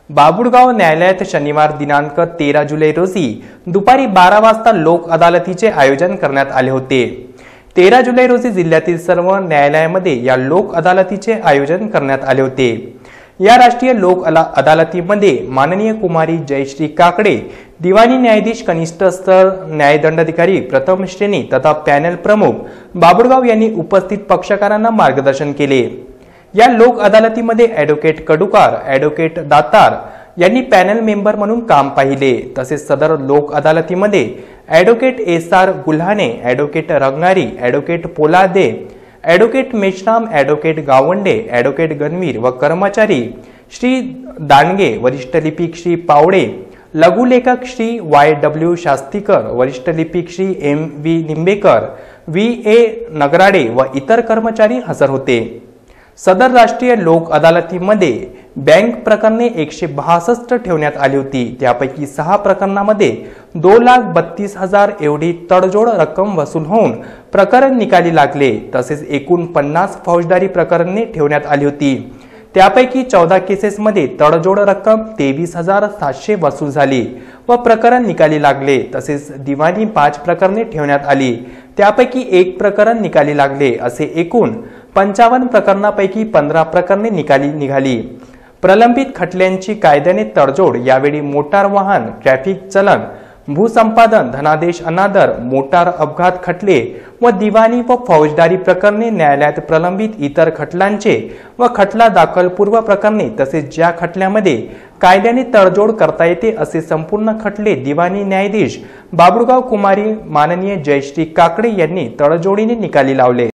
बाभुळगाव न्यायालयात शनिवार दिनांक 13 जुलै रोजी दुपारी 12 वाजता लोक अदालतीचे आयोजन करण्यात आले होते। 13 जुलै रोजी जिल्ह्यातील सर्व न्यायालयामध्ये या लोक अदालतीचे आयोजन करण्यात आले होते। या राष्ट्रीय लोक अदालतीमध्ये माननीय कुमारी जयश्री काकडे, दिवाणी न्यायाधीश कनिष्ठ स्तर न्यायदंडाधिकारी प्रथम श्रेणी तथा पॅनल प्रमुख बाभुळगाव यांनी उपस्थित पक्षकारांना मार्गदर्शन केले। या लोक अदालतीमध्ये ॲडव्होकेट कडुकार, ॲडव्होकेट दातार यांनी पॅनल मेंबर म्हणून काम पाहिले। तसेच सदर लोक अदालतीमध्ये advocate S R. Gulhane, advocate Rangari, advocate Polade, advocate Meshram, advocate Gawande, advocate Ganvir व कर्मचारी श्री दांडगे, वरिष्ठ लिपिक श्री पावडे, लघुलेखक श्री Y.W. शास्तीकर, वरिष्ठ लिपिक श्री M.V. निंबेकर, V.A. नगराडे व इतर कर्मचारी हजर होते। सदर राष्ट्रीय लोक अदालतीमध्ये बँक प्रकरणे 162 ठेवण्यात आली होती। त्यापैकी 6 प्रकरणांमध्ये 2,32,000 एवढी तडजोड रक्कम वसूल होऊन प्रकरण निकाली लागले। तसेच एकूण 50 फौजदारी प्रकरणे ठेवण्यात आली होती। त्यापैकी 14 केसेसमध्ये तडजोड रक्कम 23,700 वसूल झाली व प्रकरण निकाली लागले। तसेच दिवाणी 5 प्रकरणे ठेवण्यात आली, त्यापैकी 1 प्रकरण निकाली लागले। असे एकूण 55 प्रकरणांपैकी 15 प्रकरणे निकाली निघाली। प्रलंबित खटल्यांची कायद्याने तडजोड यावेळी मोटार वाहन, ट्रॅफिक चलन, भूसंपादन, धनादेश अनादर, मोटार अपघात खटले व दिवाणी व फौजदारी प्रकरणे, न्यायालयात प्रलंबित इतर खटल्यांचे व खटला दाखल पूर्व प्रकरणे, तसेच ज्या खटल्यामध्ये कायद्याने तडजोड करता येते असे संपूर्ण खटले दिवाणी न्यायाधीश बाभुळगाव कुमारी माननीय जयश्री काकडे यांनी तडजोडीने निकाली लावले।